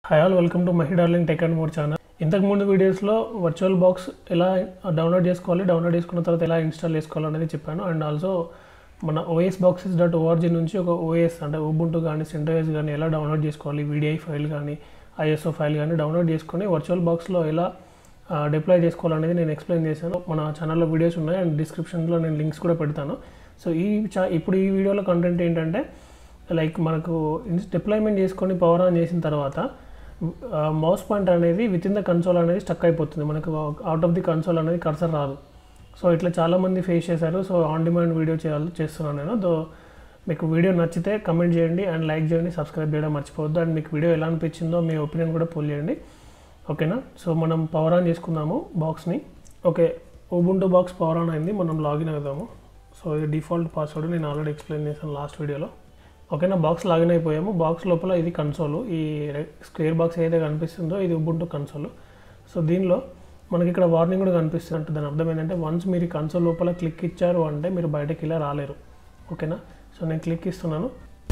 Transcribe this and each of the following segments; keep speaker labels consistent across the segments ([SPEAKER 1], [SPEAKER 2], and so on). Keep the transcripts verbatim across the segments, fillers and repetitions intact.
[SPEAKER 1] Hi all, welcome to Mahi darling tech and more channel. ఇంతకు ముందు వీడియోస్లో వర్చువల్ బాక్స్ ఎలా డౌన్లోడ్ చేసుకోవాలి, డౌన్లోడ్ చేసుకున్న తర్వాత ఎలా ఇన్స్టాల్ చేసుకోవాలనేది చెప్పాను. అండ్ ఆల్సో మన ఓఎస్ బాక్సెస్ డాట్ ఓఆర్జీ నుంచి ఒక ఓఎస్ అంటే ఉబుంటు కానీ సెంటోఎస్ కానీ ఎలా డౌన్లోడ్ చేసుకోవాలి, వీడిఐ ఫైల్ కానీ ఐఎస్ఓ ఫైల్ కానీ డౌన్లోడ్ చేసుకొని వర్చువల్ బాక్స్లో ఎలా డిప్లాయ్ చేసుకోవాలనేది నేను ఎక్స్ప్లెయిన్ చేశాను. మన ఛానల్లో వీడియోస్ ఉన్నాయి అండ్ డిస్క్రిప్షన్లో నేను లింక్స్ కూడా పెడతాను. సో ఈ చా ఇప్పుడు ఈ వీడియోలో కంటెంట్ ఏంటంటే, లైక్ మనకు డిప్లాయ్మెంట్ చేసుకొని పవర్ ఆన్ చేసిన తర్వాత మౌస్ పాయింటర్ అనేది విత్ ఇన్ ద కన్సోల్ అనేది స్టక్ అయిపోతుంది. మనకు అవుట్ ఆఫ్ ది కన్సోల్ అనేది కర్సర్ రాదు. సో ఇట్లా చాలామంది ఫేస్ చేశారు. సో ఆన్ డిమాండ్ వీడియో చేయాలి చేస్తున్నాను నేను. దో మీకు వీడియో నచ్చితే కమెంట్ చేయండి అండ్ లైక్ చేయండి, సబ్స్క్రైబ్ చేయడం మర్చిపోవద్దు. అండ్ మీకు వీడియో ఎలా అనిపించిందో మీ ఒపీనియన్ కూడా పోల్ చేయండి, ఓకేనా? సో మనం పవర్ ఆన్ చేసుకుందాము బాక్స్ని. Okay, Ubuntu box power on అయింది, మనం లాగిన్ అవుదాము. సో ఇది డిఫాల్ట్ పాస్వర్డ్ నేను ఆల్రెడీ ఎక్స్ప్లెయిన్ చేశాను లాస్ట్ వీడియోలో. ఓకేనా, బాక్స్ లాగిన్ అయిపోయాము. బాక్స్ లోపల ఇది కన్సోల్, ఈ స్క్వేర్ బాక్స్ ఏదైతే కనిపిస్తుందో ఇది ఉబుంటు కన్సోల్. సో దీనిలో మనకి ఇక్కడ వార్నింగ్ కూడా కనిపిస్తుంది. అంటే దాని అర్థం ఏంటంటే, వన్స్ మీరు ఈ కన్సోల్ లోపల క్లిక్ ఇచ్చారు అంటే మీరు బయటకి ఇలా రాలేరు, ఓకేనా? సో నేను క్లిక్ ఇస్తున్నాను.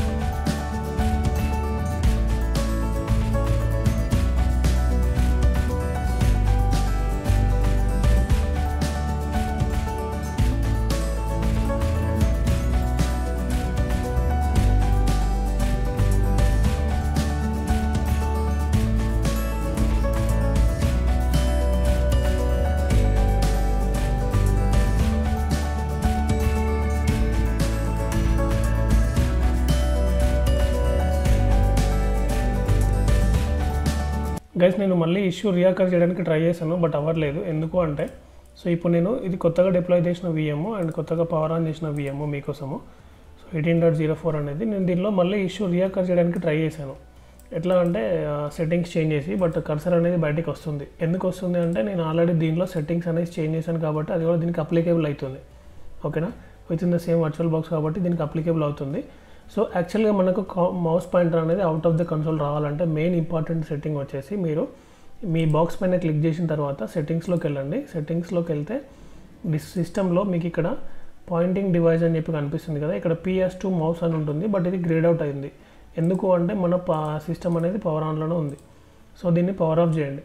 [SPEAKER 1] గైస్, నేను మళ్ళీ ఇష్యూ రియాకర్ చేయడానికి ట్రై చేశాను, బట్ అవ్వట్లేదు. ఎందుకు అంటే, సో ఇప్పుడు నేను ఇది కొత్తగా డిప్లాయ్ చేసిన విఎమ్ అండ్ కొత్తగా పవర్ ఆన్ చేసిన విఎమ్ మీకోసము. So eighteen dot zero four అనేది నేను దీనిలో మళ్ళీ ఇష్యూ రియాకర్ చేయడానికి ట్రై చేశాను. ఎట్లా అంటే సెట్టింగ్స్ చేంజ్ చేసి, బట్ కర్సర్ అనేది బయటకు వస్తుంది. ఎందుకు వస్తుంది అంటే, నేను ఆల్రెడీ దీనిలో సెట్టింగ్స్ అనేది చేంజ్ చేశాను కాబట్టి అది కూడా దీనికి అప్లికేబుల్ అవుతుంది, ఓకేనా? With in the same virtual box కాబట్టి దీనికి అప్లికేబుల్ అవుతుంది. సో యాక్చువల్గా మనకు మౌస్ పాయింటర్ అనేది అవుట్ ఆఫ్ ద కన్సోల్ రావాలంటే మెయిన్ ఇంపార్టెంట్ సెట్టింగ్ వచ్చేసి, మీరు మీ బాక్స్ పైన క్లిక్ చేసిన తర్వాత సెట్టింగ్స్లోకి వెళ్ళండి. సెట్టింగ్స్లోకి వెళ్తే డిస్ సిస్టంలో మీకు ఇక్కడ పాయింటింగ్ డివైస్ అని చెప్పి కనిపిస్తుంది కదా, ఇక్కడ పిఎస్ టూ మౌస్ అని ఉంటుంది. బట్ ఇది గ్రేడ్ అవుట్ అయింది. ఎందుకు అంటే మన సిస్టమ్ అనేది పవర్ ఆన్లోనే ఉంది. సో దీన్ని పవర్ ఆఫ్ చేయండి.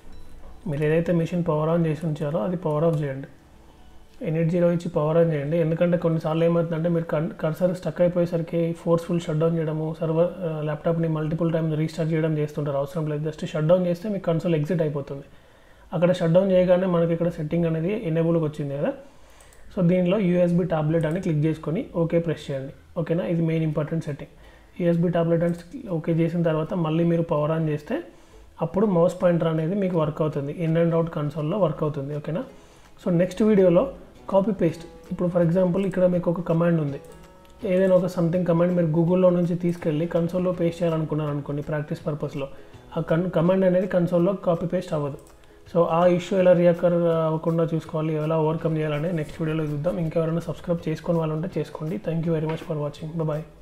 [SPEAKER 1] మీరు ఏదైతే మిషన్ పవర్ ఆన్ చేసి ఉంచారో అది పవర్ ఆఫ్ చేయండి. ఎనిట్ జీరో ఇచ్చి పవర్ ఆన్ చేయండి. ఎందుకంటే కొన్నిసార్లు ఏమవుతుందంటే, మీరు కన్ కర్సర్ స్టక్ అయిపోయేసరికి ఫోర్స్ఫుల్ షట్ డౌన్ చేయడము, సర్వర్ ల్యాప్టాప్ని మల్టిపుల్ టైమ్స్ రీస్టార్ట్ చేయడం చేస్తుంటారు. అవసరం లేదు, జస్ట్ షట్ డౌన్ చేస్తే మీకు కన్సోల్ ఎగ్జిట్ అయిపోతుంది. అక్కడ షట్ డౌన్ చేయగానే మనకి ఇక్కడ సెట్టింగ్ అనేది ఎనేబుల్కి వచ్చింది కదా. సో దీనిలో యూఎస్బీ టాబ్లెట్ అని క్లిక్ చేసుకొని ఓకే ప్రెస్ చేయండి, ఓకేనా? ఇది main important setting. USB tablet అని ఓకే చేసిన తర్వాత మళ్ళీ మీరు పవర్ ఆన్ చేస్తే అప్పుడు మౌస్ పాయింటర్ అనేది మీకు వర్క్ అవుతుంది, ఇన్ అండ్ అవుట్ కన్సోల్లో వర్క్ అవుతుంది, ఓకేనా? సో నెక్స్ట్ వీడియోలో కాపీ పేస్ట్. ఇప్పుడు ఫర్ ఎగ్జాంపుల్ ఇక్కడ మీకు ఒక కమాండ్ ఉంది, ఏదైనా ఒక సంథింగ్ కమాండ్ మీరు గూగుల్లో నుంచి తీసుకెళ్ళి కన్సోల్లో పేస్ట్ చేయాలనుకున్నారు అనుకోండి ప్రాక్టీస్ పర్పస్లో. ఆ కన్ కమాండ్ అనేది కన్సోల్లో కాపీ పేస్ట్ అవ్వదు. సో ఆ ఇష్యూ ఎలా రియాకర్ అవ్వకుండా చూసుకోవాలి, ఎలా ఓవర్కమ్ చేయాలనేది నెక్స్ట్ వీడియోలో చూద్దాం. ఇంకెవరైనా సబ్స్క్రైబ్ చేసుకొని వాళ్ళు ఉంటే చేసుకోండి. Thank you very much for watching. Bye.